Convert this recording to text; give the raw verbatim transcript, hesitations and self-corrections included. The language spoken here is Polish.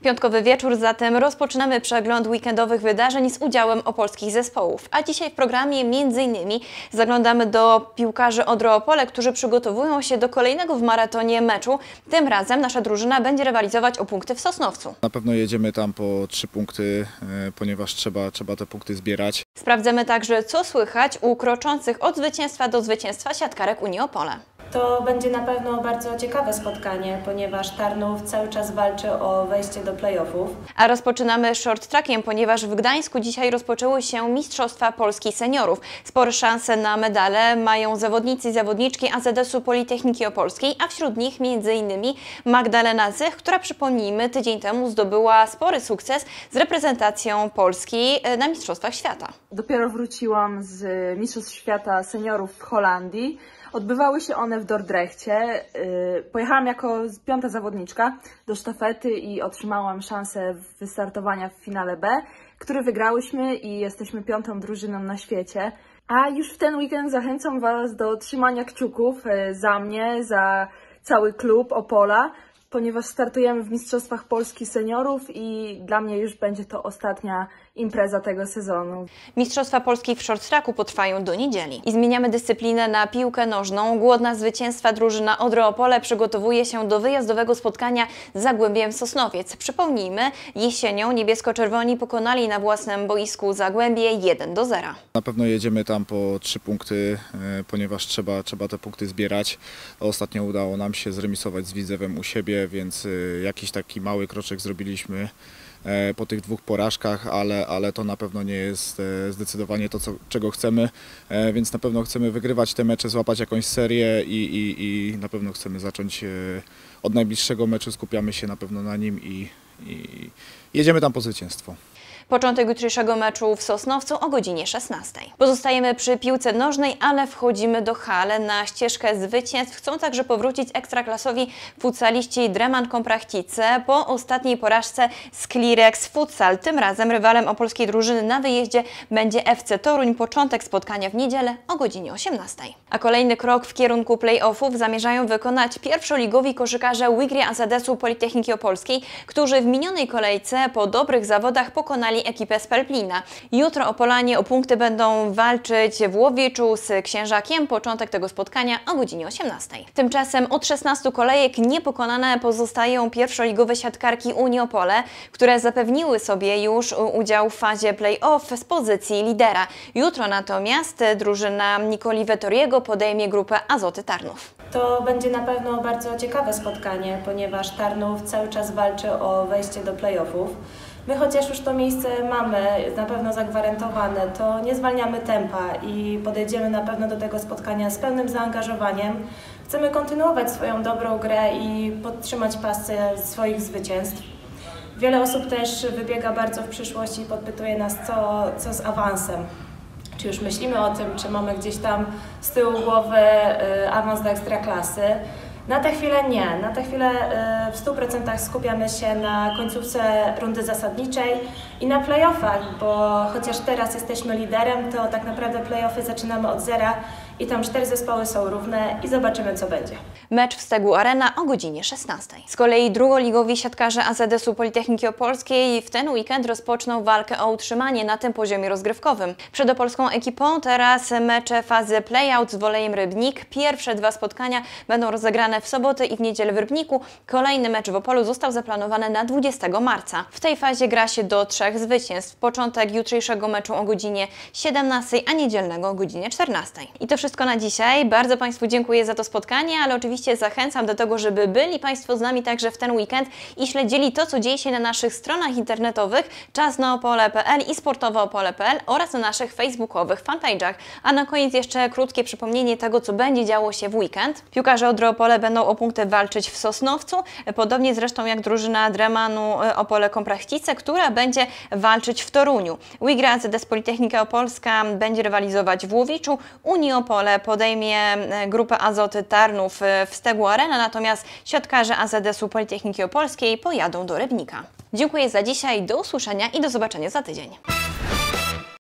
Piątkowy wieczór, zatem rozpoczynamy przegląd weekendowych wydarzeń z udziałem opolskich zespołów. A dzisiaj w programie między innymi zaglądamy do piłkarzy Odry Opole, którzy przygotowują się do kolejnego w maratonie meczu. Tym razem nasza drużyna będzie rywalizować o punkty w Sosnowcu. Na pewno jedziemy tam po trzy punkty, ponieważ trzeba, trzeba te punkty zbierać. Sprawdzamy także, co słychać u kroczących od zwycięstwa do zwycięstwa siatkarek Unii Opole. To będzie na pewno bardzo ciekawe spotkanie, ponieważ Tarnów cały czas walczy o wejście do play-offów. A rozpoczynamy short trackiem, ponieważ w Gdańsku dzisiaj rozpoczęły się Mistrzostwa Polski Seniorów. Spore szanse na medale mają zawodnicy i zawodniczki A Z S-u Politechniki Opolskiej, a wśród nich między innymi Magdalena Zych, która, przypomnijmy, tydzień temu zdobyła spory sukces z reprezentacją Polski na Mistrzostwach Świata. Dopiero wróciłam z Mistrzostw Świata Seniorów w Holandii. Odbywały się one w Dordrechcie. Pojechałam jako piąta zawodniczka do sztafety i otrzymałam szansę wystartowania w finale B, który wygrałyśmy i jesteśmy piątą drużyną na świecie. A już w ten weekend zachęcam Was do trzymania kciuków za mnie, za cały klub Opola, ponieważ startujemy w Mistrzostwach Polski Seniorów i dla mnie już będzie to ostatnia impreza tego sezonu. Mistrzostwa Polski w short tracku potrwają do niedzieli. I zmieniamy dyscyplinę na piłkę nożną. Głodna zwycięstwa drużyna Odry Opole przygotowuje się do wyjazdowego spotkania z Zagłębiem Sosnowiec. Przypomnijmy, jesienią niebiesko-czerwoni pokonali na własnym boisku Zagłębie jeden do zera. Na pewno jedziemy tam po trzy punkty, ponieważ trzeba, trzeba te punkty zbierać. Ostatnio udało nam się zremisować z Widzewem u siebie, więc jakiś taki mały kroczek zrobiliśmy po tych dwóch porażkach, ale, ale to na pewno nie jest zdecydowanie to, co, czego chcemy, więc na pewno chcemy wygrywać te mecze, złapać jakąś serię i, i, i na pewno chcemy zacząć od najbliższego meczu, skupiamy się na pewno na nim i, i jedziemy tam po zwycięstwo. Początek jutrzejszego meczu w Sosnowcu o godzinie szesnastej. Pozostajemy przy piłce nożnej, ale wchodzimy do hal. Na ścieżkę zwycięstw chcą także powrócić ekstraklasowi futsaliści Dreman Komprachtice po ostatniej porażce z Klirex Futsal. Tym razem rywalem opolskiej drużyny na wyjeździe będzie F C Toruń. Początek spotkania w niedzielę o godzinie osiemnastej. A kolejny krok w kierunku play-offów zamierzają wykonać pierwszoligowi koszykarze Wigry A Z S-u Politechniki Opolskiej, którzy w minionej kolejce po dobrych zawodach pokonali ekipę z Pelplina. Jutro Opolanie o punkty będą walczyć w Łowiczu z Księżakiem. Początek tego spotkania o godzinie osiemnastej. Tymczasem od szesnastu kolejek niepokonane pozostają pierwszoligowe siatkarki Unii Opole, które zapewniły sobie już udział w fazie play-off z pozycji lidera. Jutro natomiast drużyna Nikoli Vettoriego podejmie grupę Azoty Tarnów. To będzie na pewno bardzo ciekawe spotkanie, ponieważ Tarnów cały czas walczy o wejście do play-offów. My chociaż już to miejsce mamy na pewno zagwarantowane, to nie zwalniamy tempa i podejdziemy na pewno do tego spotkania z pełnym zaangażowaniem. Chcemy kontynuować swoją dobrą grę i podtrzymać pasję swoich zwycięstw. Wiele osób też wybiega bardzo w przyszłość i podpytuje nas, co, co z awansem. Czy już myślimy o tym, czy mamy gdzieś tam z tyłu głowy awans do ekstraklasy. Na tę chwilę nie. Na tę chwilę w stu procentach skupiamy się na końcówce rundy zasadniczej i na play-offach, bo chociaż teraz jesteśmy liderem, to tak naprawdę play-offy zaczynamy od zera i tam cztery zespoły są równe i zobaczymy, co będzie. Mecz w Stegu Arena o godzinie szesnastej. Z kolei drugoligowi siatkarze A Z S-u Politechniki Opolskiej w ten weekend rozpoczną walkę o utrzymanie na tym poziomie rozgrywkowym. Przed opolską ekipą teraz mecze fazy play-out z Wolejem Rybnik. Pierwsze dwa spotkania będą rozegrane w sobotę i w niedzielę w Rybniku. Kolejny mecz w Opolu został zaplanowany na dwudziestego marca. W tej fazie gra się do trzech zwycięstw. Początek jutrzejszego meczu o godzinie siedemnastej, a niedzielnego o godzinie czternastej. I to wszystko na dzisiaj. Bardzo Państwu dziękuję za to spotkanie, ale oczywiście zachęcam do tego, żeby byli Państwo z nami także w ten weekend i śledzili to, co dzieje się na naszych stronach internetowych czasnaopole kropka p l i sportowoopole kropka p l oraz na naszych facebookowych fanpage'ach. A na koniec jeszcze krótkie przypomnienie tego, co będzie działo się w weekend. Piłkarze Odry Opole będą o punkty walczyć w Sosnowcu, podobnie zresztą jak drużyna Dremanu Opole Komprachtice, która będzie walczyć w Toruniu. Wigry A Z S Politechnika Opolska będzie rywalizować w Łowiczu, Unii Opole podejmie grupę Azoty Tarnów w Stegu Arena, natomiast siatkarze A Z S-u Politechniki Opolskiej pojadą do Rybnika. Dziękuję za dzisiaj, do usłyszenia i do zobaczenia za tydzień.